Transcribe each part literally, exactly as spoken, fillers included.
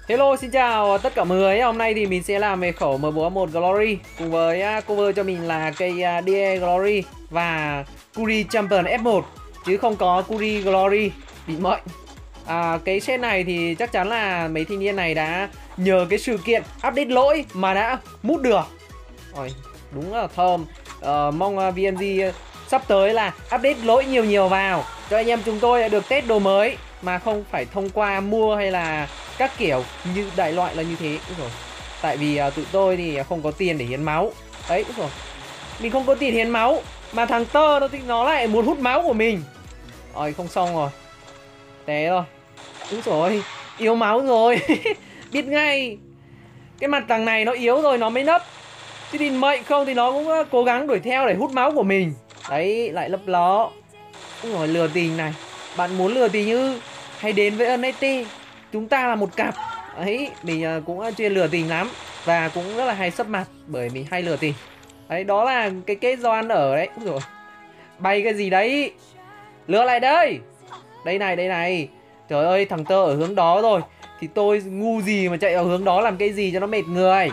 Hello, xin chào tất cả mọi người. Hôm nay thì mình sẽ làm về khẩu M bốn A một Glory cùng với uh, cover cho mình là cây uh, đê e Glory và Curry Champion F một chứ không có Curry Glory bị mệnh. À, cái set này thì chắc chắn là mấy thanh niên này đã nhờ cái sự kiện update lỗi mà đã mút được. Ôi, đúng là thơm. uh, Mong uh, vê en giê sắp tới là update lỗi nhiều nhiều vào cho anh em chúng tôi được test đồ mới mà không phải thông qua mua hay là các kiểu như đại loại là như thế. Đúng rồi. Tại vì uh, tụi tôi thì không có tiền để hiến máu. Đấy, đúng rồi. Mình không có tiền hiến máu mà thằng Tơ nó thì nó lại muốn hút máu của mình. Rồi, không xong rồi. Té rồi. Đúng rồi, yếu máu rồi. Biết ngay. Cái mặt thằng này nó yếu rồi nó mới nấp. Chứ thì mệnh không thì nó cũng cố gắng đuổi theo để hút máu của mình. Đấy, lại lấp ló. Đúng rồi, lừa tình này. Bạn muốn lừa tình ư? Hãy đến với en ét tê. Chúng ta là một cặp. Đấy, mình cũng chuyên lừa tình lắm. Và cũng rất là hay sấp mặt bởi mình hay lừa tình. Đấy, đó là cái kết do ăn ở đấy. Đúng rồi. Bay cái gì đấy? Lừa lại đây. Đây này, đây này. Trời ơi, thằng Tơ ở hướng đó rồi. Thì tôi ngu gì mà chạy vào hướng đó làm cái gì cho nó mệt người.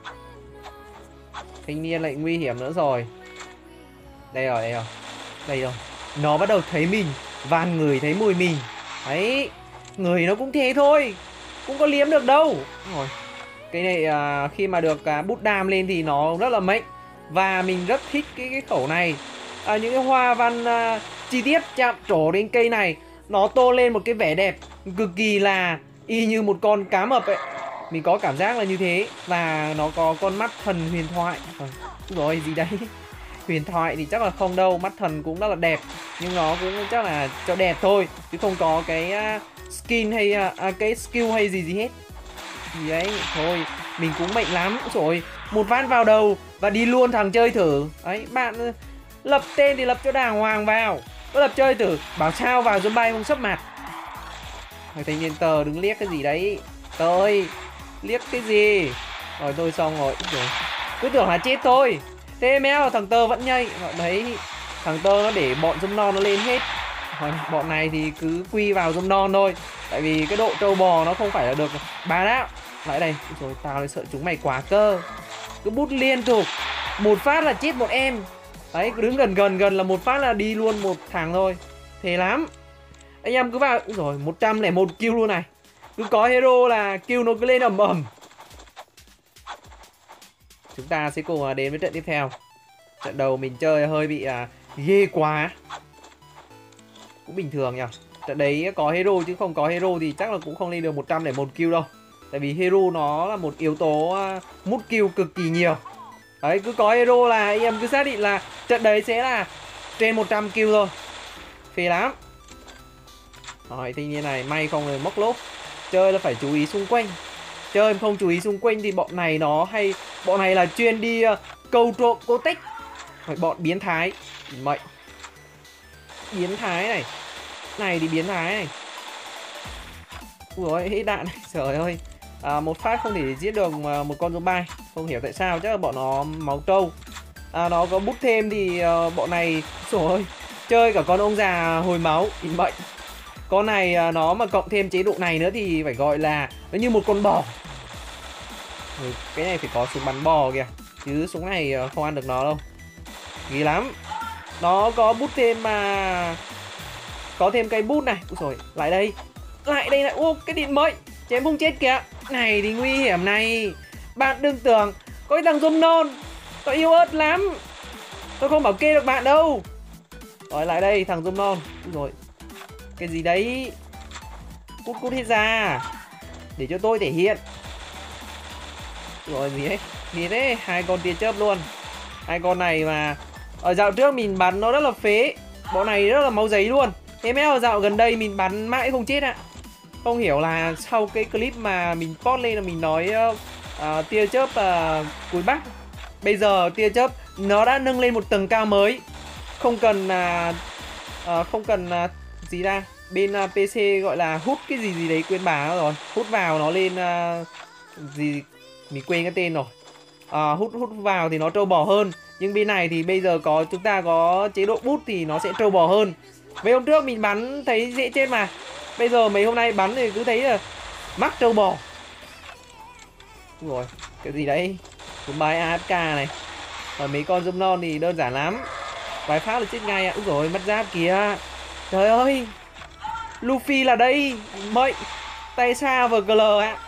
Thanh niên lại nguy hiểm nữa rồi. Đây rồi, đây rồi. Đây rồi. Nó bắt đầu thấy mình và người thấy mùi mình. Đấy. Người nó cũng thế thôi. Cũng có liếm được đâu. Rồi. Cái này à, khi mà được à, bút đam lên thì nó rất là mệnh. Và mình rất thích cái, cái khẩu này. à, Những cái hoa văn à, chi tiết chạm trổ đến cây này nó tô lên một cái vẻ đẹp cực kỳ là y như một con cá mập ấy. Mình có cảm giác là như thế. Và nó có con mắt thần huyền thoại. à, Rồi gì đấy. Huyền thoại thì chắc là không đâu. Mắt thần cũng rất là đẹp. Nhưng nó cũng chắc là cho đẹp thôi. Chứ không có cái uh, skin hay uh, cái skill hay gì gì hết. Gì đấy. Thôi mình cũng mệnh lắm. Rồi một phát vào đầu và đi luôn thằng chơi thử. Đấy bạn lập tên thì lập cho đàng hoàng vào. Có lập chơi thử. Bảo sao vào zombie bay không sấp mặt. Thằng thanh niên Tờ đứng liếc cái gì đấy. Tờ ơi, liếc cái gì. Rồi tôi xong rồi. rồi Cứ tưởng là chết thôi. Thế méo thằng Tơ vẫn nhây. Đấy, thằng Tơ nó để bọn dâm non nó lên hết. Rồi, bọn này thì cứ quy vào dâm non thôi. Tại vì cái độ trâu bò nó không phải là được bá đạo. Lại đây. Rồi tao lại sợ chúng mày quá cơ. Cứ bút liên tục. Một phát là chết một em. Đấy, cứ đứng gần gần gần là một phát là đi luôn một thằng thôi. Thế lắm. Anh em cứ vào. Rồi một trăm lẻ một kill luôn này. Cứ có hero là kill nó cứ lên ầm ầm. Chúng ta sẽ cùng đến với trận tiếp theo. Trận đầu mình chơi hơi bị à, ghê quá. Cũng bình thường nhỉ. Trận đấy có hero chứ không có hero thì chắc là cũng không lên được một trăm lẻ một kill đâu. Tại vì hero nó là một yếu tố uh, mút kill cực kỳ nhiều. Đấy, cứ có hero là anh em cứ xác định là trận đấy sẽ là trên một trăm kill thôi. Phê lắm. Rồi, thanh niên này may không rồi móc lốp. Chơi là phải chú ý xung quanh. Chơi không chú ý xung quanh thì bọn này nó hay. Bọn này là chuyên đi uh, câu trộm cô tích. Phải bọn biến thái. Mệnh. Biến thái này. Này thì biến thái này. Ui dồi, hết đạn này. Trời ơi. À, một phát không thể giết được một con zombie. Không hiểu tại sao. Chắc là bọn nó máu trâu. À, nó có bút thêm thì uh, bọn này. Trời ơi. Chơi cả con ông già hồi máu. Mệnh. Con này uh, nó mà cộng thêm chế độ này nữa thì phải gọi là nó như một con bò. Ừ, cái này phải có súng bắn bò kìa. Chứ súng này uh, không ăn được nó đâu. Ghê lắm. Nó có bút thêm mà. Có thêm cây bút này. Úi dồi, lại đây. Lại đây này. Ô, cái điện mệnh. Chém không chết kìa. Này thì nguy hiểm này. Bạn đừng tưởng có cái thằng zombie non. Nó yếu ớt lắm. Tôi không bảo kê được bạn đâu. Rồi lại đây thằng zombie non. Úi dồi. Cái gì đấy. Cút cút hết ra. Để cho tôi thể hiện. Rồi gì đấy. Gì thế. Hai con tia chớp luôn. Hai con này mà ở dạo trước mình bắn nó rất là phế. Bọn này rất là máu giấy luôn. Thế mấy ở dạo gần đây mình bắn mãi không chết ạ. Không hiểu là sau cái clip mà mình post lên là mình nói uh, uh, tia chớp uh, cuối Bắc. Bây giờ tia chớp nó đã nâng lên một tầng cao mới. Không cần uh, uh, Không cần uh, gì ra. Bên uh, pê xê gọi là hút cái gì gì đấy quên bà rồi. Hút vào nó lên uh, gì mình quên cái tên rồi. uh, hút hút vào thì nó trâu bò hơn. Nhưng bên này thì bây giờ có chúng ta có chế độ bút thì nó sẽ trâu bò hơn. Mấy hôm trước mình bắn thấy dễ chết mà. Bây giờ mấy hôm nay bắn thì cứ thấy là mắc trâu bò. Ui rồi, cái gì đấy? Chúng bài a ép ca này. Và mấy con zombie non thì đơn giản lắm. Vài phát là chết ngay ạ. À. Úi rồi mất giáp kìa. Trời ơi. Luffy là đây. Mệnh. Tay xa vờ lờ ạ.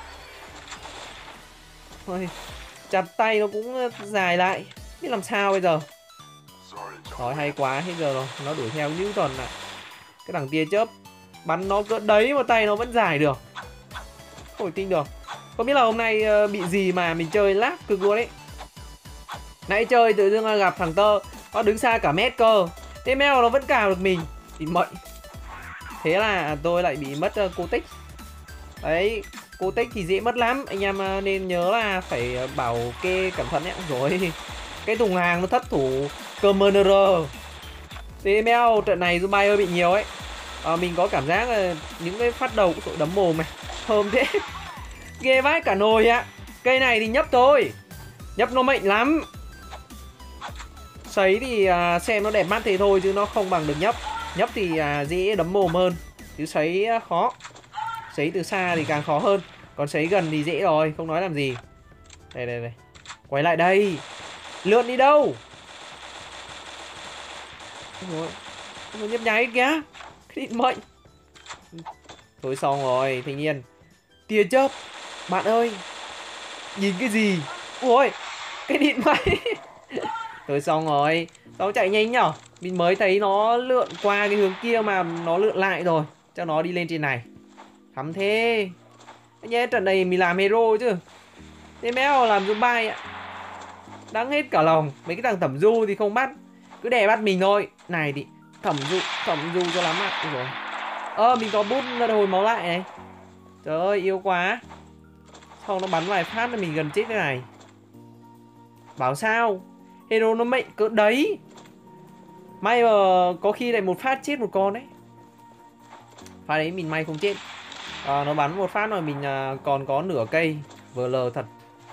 Ôi, chặt tay nó cũng dài lại. Biết làm sao bây giờ. Rồi hay quá. Hết giờ rồi. Nó đuổi theo Newton ạ. Cái thằng tia chớp bắn nó cỡ đấy mà tay nó vẫn dài được. Không thể tin được. Không biết là hôm nay bị gì mà mình chơi lag cực luôn ấy. Nãy chơi tự dưng gặp thằng tơ, nó đứng xa cả mét cơ. Thế mèo nó vẫn cào được mình. Thì mệnh. Thế là tôi lại bị mất uh, cô tích. Đấy, cô tích thì dễ mất lắm. Anh em nên nhớ là phải bảo kê cẩn thận nhé. Rồi, cái thùng hàng nó thất thủ Commander. Thế mèo trận này Zumbai hơi bị nhiều ấy. À, mình có cảm giác là những cái phát đầu của tội đấm mồm này thơm thế. Ghê vãi cả nồi ạ. Cây này thì nhấp thôi. Nhấp nó mạnh lắm. Sấy thì uh, xem nó đẹp mắt thế thôi chứ nó không bằng được nhấp. Nhấp thì uh, dễ đấm mồm hơn. Chứ sấy uh, khó. Sấy từ xa thì càng khó hơn. Còn sấy gần thì dễ rồi, không nói làm gì. Đây đây đây. Quay lại đây. Lượn đi đâu? Nó nhấp nháy kìa. Cái định mệnh. Thôi xong rồi, thanh niên. Tia chớp. Bạn ơi. Nhìn cái gì? Ôi, cái điện máy. Thôi xong rồi. Sao chạy nhanh nhở? Mình mới thấy nó lượn qua cái hướng kia mà nó lượn lại rồi. Cho nó đi lên trên này. Thắm thế. Nhé, trận này mình làm hero chứ. Thế méo làm Zumbai ạ. Đáng hết cả lòng. Mấy cái thằng thẩm du thì không bắt. Cứ đè bắt mình thôi. Này thì thẩm du, thẩm du cho lắm ạ. Ôi dồi. Ơ, mình có bút hồi máu lại này. Trời ơi, yêu quá. Xong nó bắn vài phát là mình gần chết thế này. Bảo sao? Hero nó mệnh cỡ đấy. May mà có khi lại một phát chết một con đấy. Phát đấy mình may không chết. À, nó bắn một phát rồi mình à, còn có nửa cây. vê lờ thật.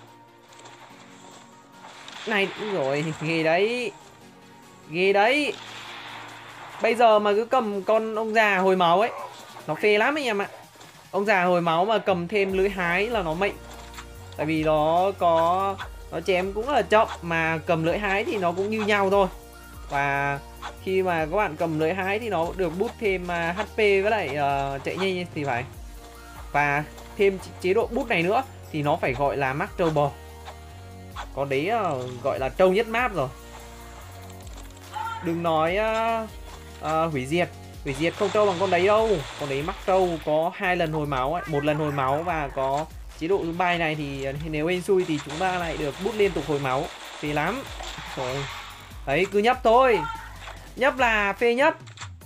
Này, rồi, ghê đấy. Ghê đấy. Bây giờ mà cứ cầm con ông già hồi máu ấy, nó phê lắm anh em ạ. Ông già hồi máu mà cầm thêm lưỡi hái là nó mệnh. Tại vì nó có... Nó chém cũng là chậm. Mà cầm lưỡi hái thì nó cũng như nhau thôi. Và khi mà các bạn cầm lưỡi hái thì nó được boost thêm uh, hát pê với lại uh, chạy nhanh thì phải. Và thêm chế độ boost này nữa thì nó phải gọi là Master Ball. Có đấy uh, gọi là trâu nhất map rồi. Đừng nói uh, uh, hủy diệt. Hủy diệt không trâu bằng con đấy đâu. Con đấy mắc trâu có hai lần hồi máu ấy. Một lần hồi máu và có chế độ Zumbai này thì nếu hên xui thì chúng ta lại được bút liên tục hồi máu. Phê lắm. Rồi. Đấy, cứ nhấp thôi. Nhấp là phê nhất.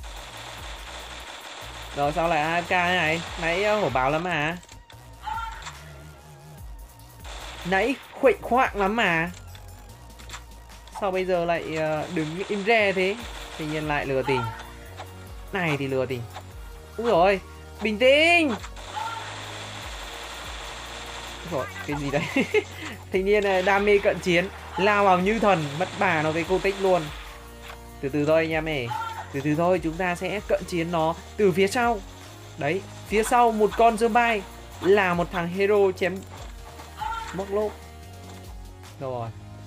Rồi sao lại a ép ca này? Nãy hổ báo lắm mà. Nãy khuỵnh khoạng lắm mà. Sao bây giờ lại đứng im re thế? Tự nhiên lại lừa tình. Này thì lừa tình. Úi rồi, bình tĩnh. Rồi, cái gì đấy? Thanh niên này đam mê cận chiến, lao vào như thần, mất bà nó với cô tích luôn. Từ từ thôi anh em ơi. Từ từ thôi, chúng ta sẽ cận chiến nó từ phía sau. Đấy, phía sau một con Zumbai là một thằng hero chém móc lốp. Rồi.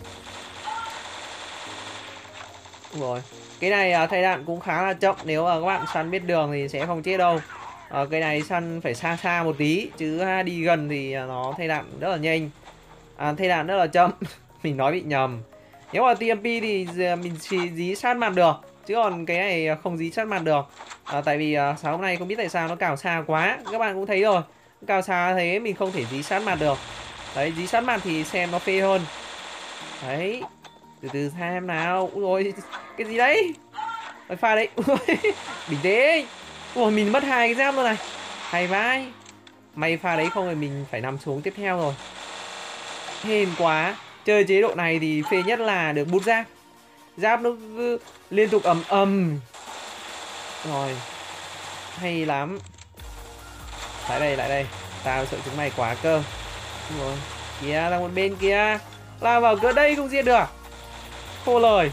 Rồi. Cái này thay đạn cũng khá là chậm. Nếu mà các bạn săn biết đường thì sẽ không chết đâu. À, cái này săn phải xa xa một tí. Chứ đi gần thì nó thay đạn rất là nhanh. À, thay đạn rất là chậm. Mình nói bị nhầm. Nếu mà tê em pê thì mình chỉ dí sát mặt được. Chứ còn cái này không dí sát mặt được. À, tại vì uh, sáng hôm nay không biết tại sao nó cào xa quá. Các bạn cũng thấy rồi. Cào xa thế mình không thể dí sát mặt được. Đấy, dí sát mặt thì xem nó phê hơn. Đấy. Từ từ xem nào. Úi dồi, cái gì đấy? Cái pha đấy. Bình tĩnh. Ủa, mình mất hai cái giáp luôn này. Hay vãi. May pha đấy không thì mình phải nằm xuống tiếp theo rồi. Hên quá. Chơi chế độ này thì phê nhất là được bút giáp. Giáp nó cứ liên tục ầm ầm. Rồi. Hay lắm. Lại đây, lại đây. Tao sợ chúng mày quá cơ. Rồi. Kìa, ra một bên kia. Lao vào cỡ đây không giết được. Khô lời.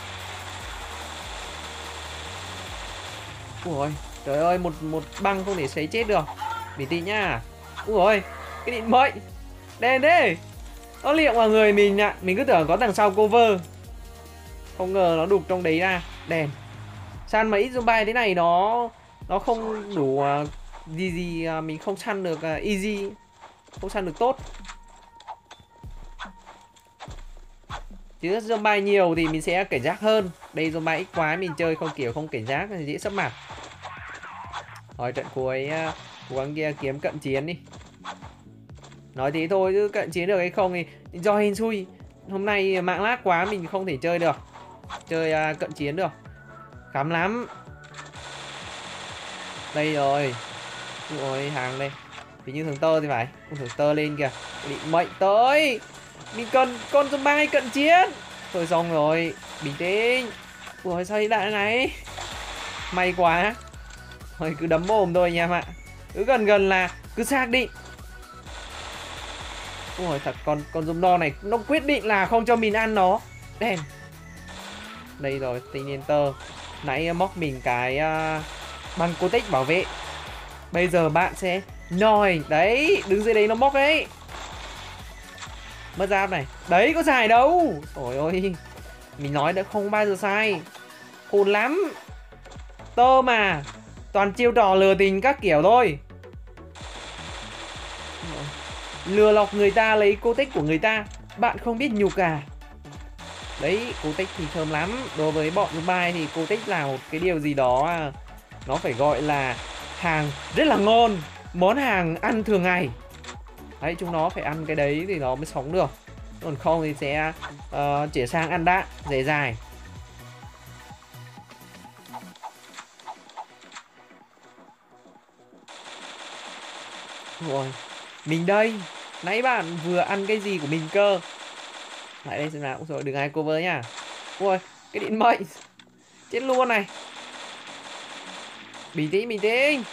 Ui, trời ơi, một một băng không thể sấy chết được. Bình tĩnh nhá. Ui ôi, cái định mệnh. Đen đấy. Nó liệng vào người mình ạ. Mình cứ tưởng có đằng sau cover. Không ngờ nó đục trong đấy ra. Đèn. Săn mà ít zombie thế này nó nó không đủ uh, gì gì uh, mình không săn được uh, easy. Không săn được tốt. Chứ zombie nhiều thì mình sẽ cảnh giác hơn. Đây zombie ít quá mình chơi không kiểu không cảnh giác thì dễ sấp mặt. Rồi trận cuối uh, cố gắng kia kiếm cận chiến đi. Nói thế thôi chứ cận chiến được hay không thì do hên xui. Hôm nay mạng lag quá mình không thể chơi được. Chơi uh, cận chiến được. Khám lắm. Đây rồi. Ôi hàng đây. Vì như thường tơ thì phải. Con thường tơ lên kìa. Định mệnh tới. Mình cần con zombie cận chiến. Thôi xong rồi. Bình tĩnh. Ủa sao hiện đại này. May quá. Thôi cứ đấm mồm thôi anh em ạ. Cứ gần gần là cứ xác định. Ôi thật con con zombie này nó quyết định là không cho mình ăn nó. Đèn. Đây rồi tinh enter. Nãy móc mình cái uh, băng cô tích bảo vệ. Bây giờ bạn sẽ nòi. Đấy đứng dưới đấy nó móc đấy. Mất giáp này. Đấy có xài đâu. Trời ơi. Mình nói đã không bao giờ sai. Khôn lắm. Tơ mà. Toàn chiêu trò lừa tình các kiểu thôi. Lừa lọc người ta lấy cô tích của người ta. Bạn không biết nhục à. Đấy cô tích thì thơm lắm. Đối với bọn zombie thì cô tích là một cái điều gì đó à, nó phải gọi là hàng rất là ngon. Món hàng ăn thường ngày. Đấy chúng nó phải ăn cái đấy thì nó mới sống được. Còn không thì sẽ uh, chuyển sang ăn đạn dễ dài. Rồi mình đây. Nãy bạn vừa ăn cái gì của mình cơ. Lại đây xem nào. Ôi rồi đừng ai cover nha. Ui cái điện mệnh. Chết luôn này. Bình tĩnh bình tĩnh.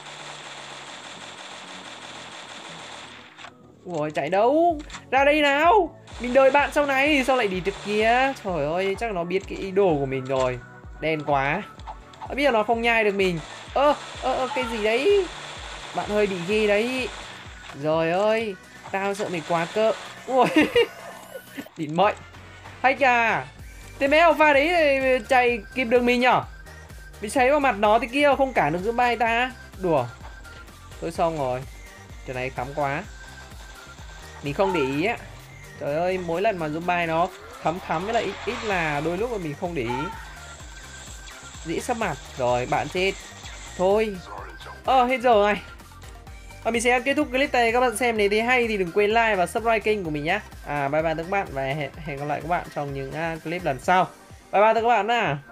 Ui chạy đâu. Ra đây nào. Mình đợi bạn sau này. Sao lại đi trước kia. Trời ơi chắc nó biết cái ý đồ của mình rồi. Đen quá. Bây giờ nó không nhai được mình. Ơ ơ ơ cái gì đấy. Bạn hơi bị ghê đấy. Rồi ơi. Tao sợ mày quá cơ. Ui. Điện mệnh. Hay à. Thế mấy alpha đấy chạy kịp được mình nhở. Mình xoáy vào mặt nó thì kia không cản được giữa bay ta. Đùa. Thôi xong rồi. Chỗ này khắm quá. Mình không để ý á. Trời ơi mỗi lần mà zombie nó thấm thấm với lại ít ít là đôi lúc mà mình không để ý. Dĩ sắp mặt. Rồi bạn chết. Thôi. Ờ hết giờ này. Và mình sẽ kết thúc clip này. Các bạn xem nếu thấy hay thì đừng quên like và subscribe kênh của mình nhé. À bye bye các bạn. Và hẹn, hẹn gặp lại các bạn trong những uh, clip lần sau. Bye bye các bạn nha.